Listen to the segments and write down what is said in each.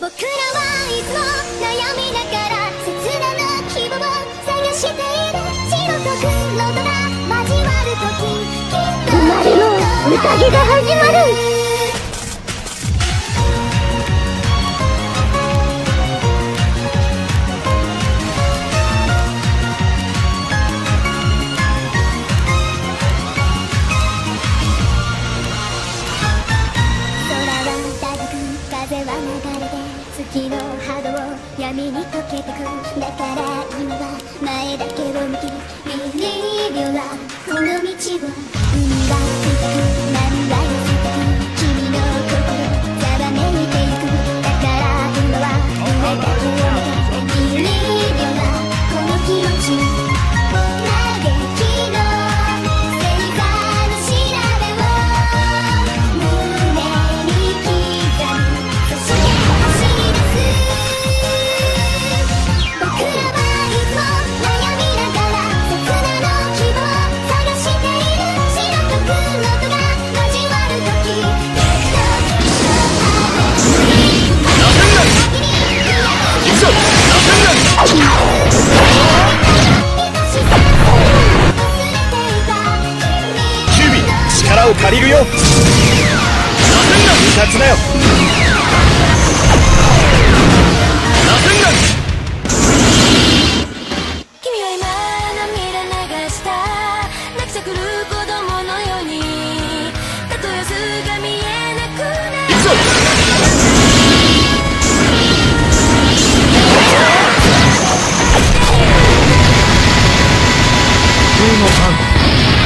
僕らはいつも悩みながら切な希望を探している。白と黒とが交わるとき、きっと生まれの宴が始まる。風は流れて月の波動闇に溶けてく。だから今は前だけを向き Believe your love この道を海は深く波は寄せてく。君の心ざわめいていく。だから今は上だけを見て Believe your love この気持ち嘆きの星座の調べを胸に刻む。 力を借りるよ。うかつなよ。 君は今涙流した泣きじゃくる子供のように、たとえ明日が見えなくなる。行くぞ。風のさん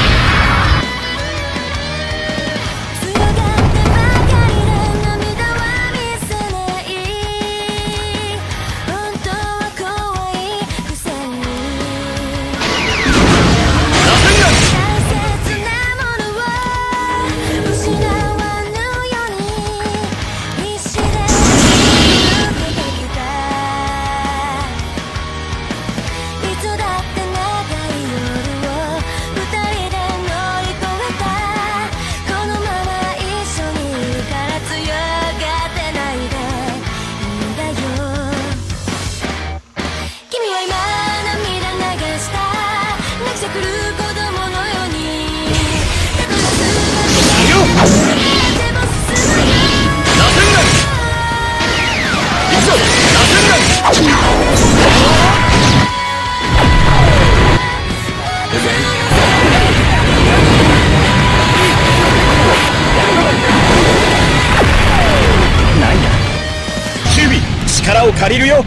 力を借りるよ。う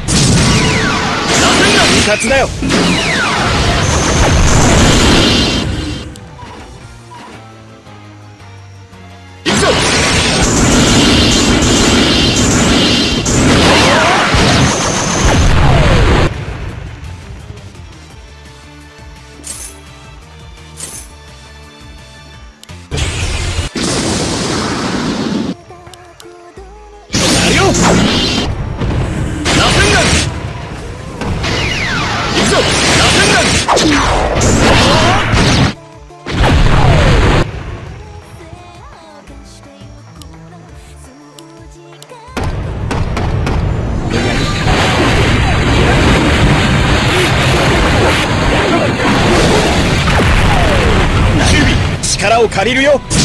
かつだよ。行くぞ。やるよ。力を借りるよ。